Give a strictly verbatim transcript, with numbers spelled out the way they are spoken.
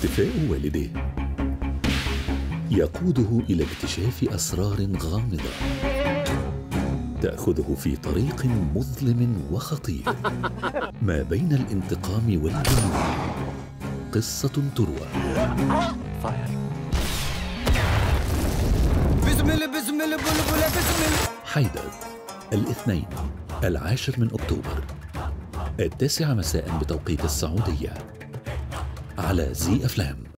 اختفاء والده يقوده إلى اكتشاف أسرار غامضة تأخذه في طريق مظلم وخطير ما بين الانتقام والجنون. قصة تروى. بسم الله بسم الله بلبلة بسم الله. حيدر، الاثنين العاشر من أكتوبر، التاسعة مساء بتوقيت السعودية، على زي أفلام.